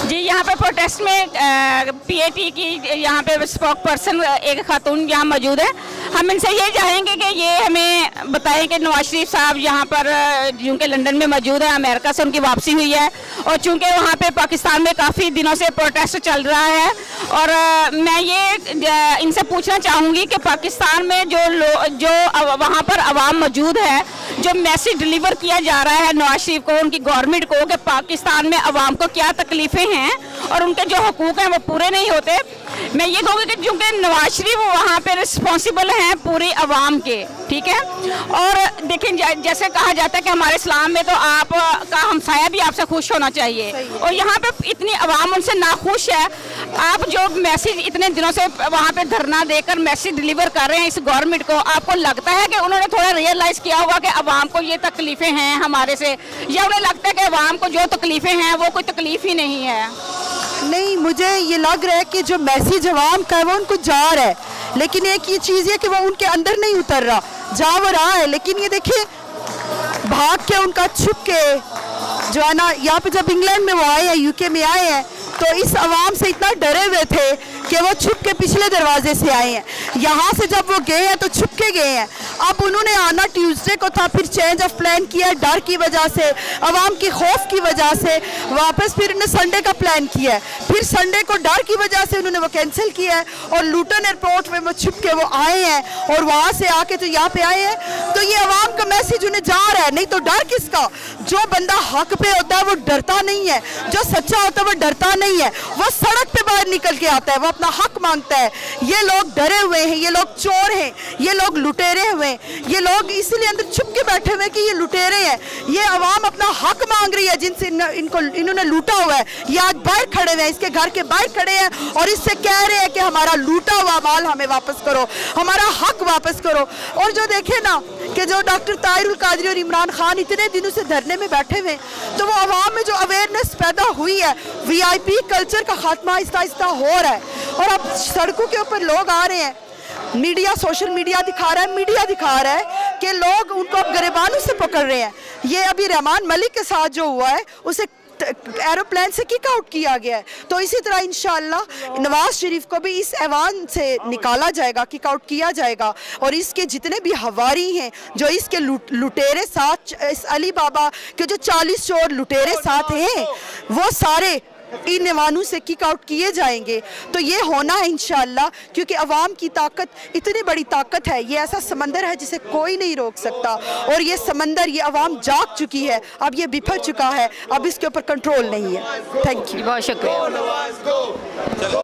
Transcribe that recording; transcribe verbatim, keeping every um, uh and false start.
जी, यहाँ पे प्रोटेस्ट में पीएटी की यहाँ पे स्पोक पर्सन एक खातून यहाँ मौजूद है। हम इनसे ये चाहेंगे कि ये हमें बताएं कि नवाज शरीफ साहब यहाँ पर चूँकि लंदन में मौजूद है, अमेरिका से उनकी वापसी हुई है और चूँकि वहाँ पे पाकिस्तान में काफ़ी दिनों से प्रोटेस्ट चल रहा है, और मैं ये इनसे पूछना चाहूँगी कि पाकिस्तान में जो जो वहाँ पर अवाम मौजूद है, जो मैसेज डिलीवर किया जा रहा है नवाज शरीफ को, उनकी गवर्नमेंट को, कि पाकिस्तान में अवाम को क्या तकलीफ़ें हैं और उनके जो हकूक़ हैं वो पूरे नहीं होते। मैं ये कहूँगी कि चूँकि नवाज शरीफ वहाँ पे रिस्पॉन्सिबल हैं पूरी अवाम के, ठीक है। और देखें, जैसे कहा जाता है कि हमारे इस्लाम में तो आप का हमसाया भी आपसे खुश होना चाहिए, और यहाँ पे इतनी अवाम उनसे नाखुश है। आप जो मैसेज इतने दिनों से वहाँ पे धरना देकर मैसेज डिलीवर कर रहे हैं इस गवर्नमेंट को, आपको लगता है कि उन्होंने थोड़ा रियलाइज़ किया होगा कि अवाम को ये तकलीफ़ें हैं हमारे से, या उन्हें लगता है कि अवाम को जो तकलीफ़ें हैं वो कोई तकलीफ़ ही नहीं है? नहीं, मुझे ये लग रहा है कि जो मैसेज अवाम का है वो उनको जा रहा है, लेकिन एक ये चीज़ है कि वो उनके अंदर नहीं उतर रहा, जा वो रहा है। लेकिन ये देखिए, भाग के उनका छुप के जो है ना, यहाँ पे जब इंग्लैंड में वो आए हैं, यूके में आए हैं, तो इस अवाम से इतना डरे हुए थे कि वो छुप के पिछले दरवाजे से आए हैं। यहाँ से जब वो गए हैं तो छुप के गए हैं। अब उन्होंने आना ट्यूसडे को था, फिर चेंज ऑफ प्लान किया डर की वजह से, अवाम की खौफ की वजह से। वापस फिर उन्होंने संडे का प्लान किया है, फिर संडे को डर की वजह से उन्होंने वो कैंसिल किया है, और लूटन एयरपोर्ट में वो छुप के वो आए हैं, और वहाँ से आके तो यहाँ पे आए हैं। तो ये अवाम का मैसेज उन्हें जा रहा है। नहीं तो डर किसका? जो बंदा हक पे होता है वो डरता नहीं है, जो सच्चा होता है वो डरता नहीं है, वो सड़क पे बाहर निकल के आता है, वो अपना हक मांगता है। ये लोग डरे हुए हैं, ये लोग चोर हैं, ये लोग लुटेरे हुए हैं, ये लोग इसलिए अंदर छुप के बैठे हुए हैं कि ये लुटेरे हैं। ये अवाम अपना हक मांग रही है जिनसे इन, इनको इन्होंने लूटा हुआ है। ये आज बाहर खड़े हुए हैं, इसके घर के बाहर खड़े हैं, और इससे कह रहे हैं कि हमारा लूटा हुआ माल हमें वापस करो, हमारा हक वापस करो। और जो देखे ना कि जो डॉक्टर ताहिरुल कादरी और इमरान खान इतने दिनों से धरने में बैठे हुए, तो वो अवाम में जो अवेयरनेस पैदा हुई है, वी आई पी कल्चर का खात्मा आहिस्ता आहिस्ता हो रहा है, और अब सड़कों के ऊपर लोग आ रहे हैं। मीडिया, सोशल मीडिया दिखा रहा है, मीडिया दिखा रहा है कि लोग उनको अब गिरबानों से पकड़ रहे हैं। ये अभी रहमान मलिक के साथ जो हुआ है, उसे एरोप्लेन से किक आउट किया गया है। तो इसी तरह इंशाअल्लाह नवाज शरीफ को भी इस ऐवान से निकाला जाएगा, किक आउट किया जाएगा, और इसके जितने भी हवारी हैं, जो इसके लुटेरे साथ, इस अली बाबा के जो चालीस चोर लुटेरे साथ हैं, वो सारे इन ऐवानों से किक आउट किए जाएंगे। तो ये होना है इंशाअल्लाह, क्योंकि अवाम की ताकत इतनी बड़ी ताकत है। ये ऐसा समंदर है जिसे कोई नहीं रोक सकता, और ये समंदर, ये अवाम जाग चुकी है, अब ये बिफर चुका है, अब इसके ऊपर कंट्रोल नहीं है। थैंक यू, बहुत शुक्रिया।